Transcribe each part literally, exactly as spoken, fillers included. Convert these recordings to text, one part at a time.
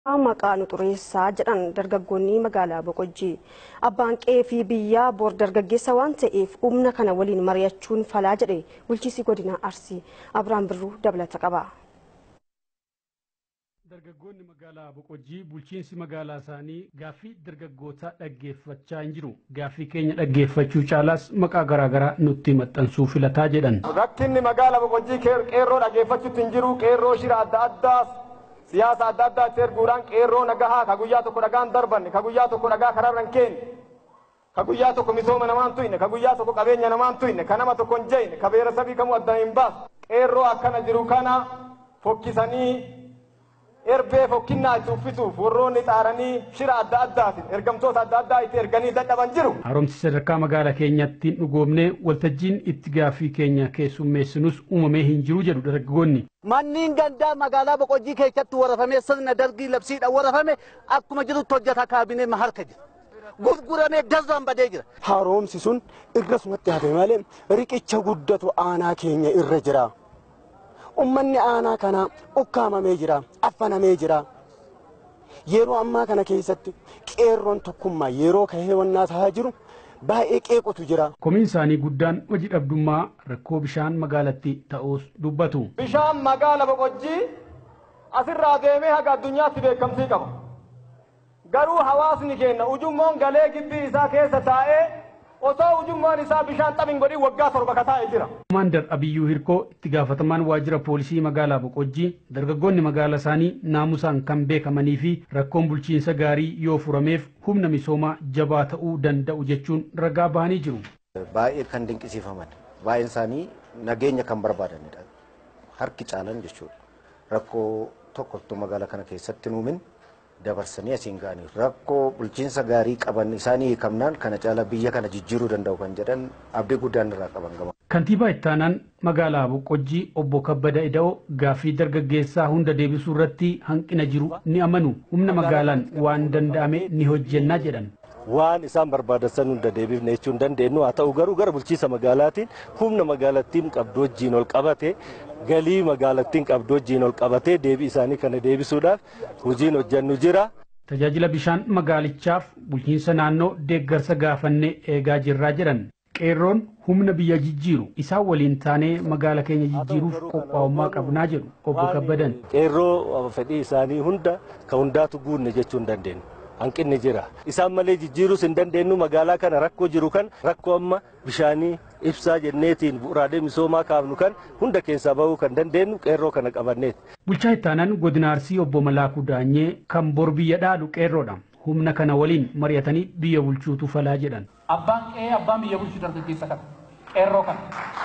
Maqaan xureessaa jedhan dargaggoonni magaalaa Boqojjii abbaan qe'ee fi biyyaa bor dargaggeessa waan ta'eef humna kana waliin mari'achuun falaa jedhe bulchiinsi godina Arsii Abiraan Birruu dabalata qaba. Dargaggoonni magaalaa Boqojjii bulchiinsi magaalaa isaanii gaaffii dargaggoota dhaggeeffachaa hin jiru. Gaaffii keenya dhaggeeffachuu caalaas maqaa garaagaraa nutti maxxansuu filataa jedhan. Rakkinni magaalaa Boqojjii qeerroo dhaggeeffachuutti hin jiru. Qeerroo shira adda addaas siyaasa adda addaatti erguudhaan qeerroo nagahaa ka guyyaa tokko dhagaan darbanne ka guyyaa tokko dhagaa karaarra hin keenye ka guyyaa tokko misooma namaan tuyne ka guyyaa tokko qabeenya namaan tuyne ka nama tokko hin jeyne ka beerasabii kamuu adda hin baasu qeerroo akkana jiru kana fokkisanii erbee fokkinnaa itti uffisuuf warroonni xaaranii shira adda addaatiin ergamtoota adda addaa itti erganii dadhaban jiru. Haaromsi sadarkaa magaalaa keenyatti dhugoomnee waltajjiin itti gaaffii keenya keessummeessinus uumamee hin jiru jedhu dargaggoonni. Manniin gandaa magaalaa Boqojjii keessatti warafamee sirna dargii labsiidhaan warafame akkuma jirutti hojjeta kaabinee harka jira. Gurguramee gazaan badee jira. Haaromsi sun irrasumatti hafe malee riqicha guddatu aanaa keenya irra jira. Ummanni aanaa kana ukkaamamee jira, affanamee jira. Yeroo ammaa kana keessatti qeerroon tokkummaa yeroo kahee wannaa tahaa jiru baay'ee qeequtu jira. Komiin isaanii guddaan hojii dhabdummaa rakkoo bishaan magaalatti ta'uus dubbatu. Bishaan magaala Boqojjii asirraa deemee haga addunyaatti beekamtii qaba. Garuu hawaasni keenya ujummoon galee gibbii isaa keessa taa'ee osoo ujummoon isaa bishaan xabin godhii waggaa torba kataa'ee jira. Komaander Abiyyuu Hirkoo itti gaafatamaan waajjira poolisii magaalaa Boqojjii dargaggoonni magaalaa isaanii naamusaan kan beekamanii fi rakkoon bulchiinsa gaarii yoo furameef humna misoomaa jabaa ta'uu danda'u jechuun ragaa bahanii jiru. Baay'ee kan dinqisiifaman baay'een isaanii nageenya kan barbaadanidha. Harki caalan jechuudha. Rakkoo tokkottuu magaalaa kana keessatti nuumin dabarsanii asiin ga'anii rakkoo bulchiinsa gaarii qaban isaanii hiikamnaan kana caala biyya kana jijjiiruu danda'u kan jedhan abdii guddaan irraa qaban gama. Kantiibaa ittaanaan magaalaa Boqojjii obbo Kabbada Ida'oo gaaffii dargaggeessaa hunda deebisuu irratti hanqina jiru ni amanu humna magaalaan waan danda'ame ni hojjennaa jedhan. Waan isaan barbaadan hunda deebifne jechuun dandeenyu haa ta'u garuu gara bulchiinsa magaalaatiin humna magaalattiin qabdu wajjin ol qabate galii magaalattiin qabdu wajjin ol qabatee deebii isaanii kana deebisuudhaaf hojiin hojjennu jira. Tajaajila bishaan magaalichaaf bulchiinsa naannoo deeggarsa gaafannee eegaa jirraa jedhan. Qeerroon humna biyya jijjiiru isaan waliin taanee magaala keenya jijjiiruuf qophaa'ummaa qabnaa jedhu obbo Kabbadan. Qeerroo fedhii isaanii hunda ka hundaatu guunne jechuun dandeenyu. Hanqinni jira. Isaan malee jijjiiruus hin dandeenyu magaalaa kana rakkoo jiru kan rakkoo amma bishaanii ibsaa jenneetiin bu'uuraalee misoomaa kaafnu kan hunda keessaa bahuu kan dandeenyu qeerroo kana qabanneeti. Bulchaa ittaanaan godina Arsii obbo Malaakuu Daanyee kan bor biyya dhaalu qeerroodha. Humna kana waliin mari'atanii biyya bulchuutu falaa jedhan. Abbaan qe'ee abbaan biyya bulchuu dargaggeessa kana qeerroo kana.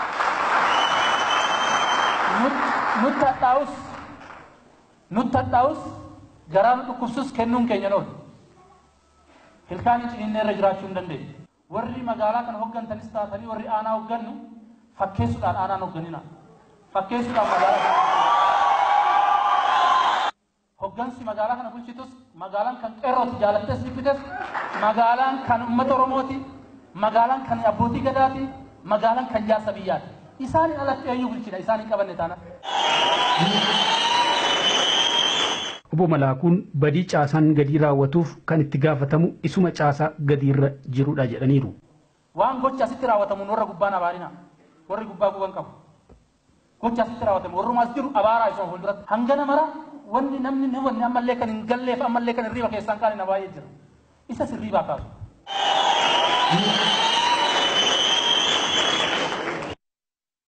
Nutti hadhaa'us nutti hadhaa'us garaan dhukkubsus kennuun keenya oolu. Hilkaanii ciniinnee irra jiraachuu hin dandeenye. Warri magaalaa kana hoggantanis taatanii warri aanaa hoggannu fakkeessuudhaan aanaan hogganina. Fakkeessuudhaan magaalaa kana. Hoggansi magaalaa kana bulchitus magaalaan kan qeerrooti jaalattees dhibbites magaalaan kan uummata Oromooti magaalaan kan abbootii gadaati magaalaan kan jaarsa biyyaati. Isaan alatti eenyu bulchina isaan hin qabanne taana. Obbo Malaakuun badii caasaan gadii raawwatuuf kan itti gaafatamu isuma caasaa gadiirra jirudha jedhaniiru. Waan gocha asitti raawwatamu warra gubbaan abaarina warri gubbaa guban qabu. Gocha asitti raawwatamu warrumaas jiru abaaraa isuma fuulduratti. Hangana mara wanni namni ni wanni ammallee kan hin galleef ammallee kan hirriiba keessaan kaane na baay'ee jira. Isa sirriibaa kaasu.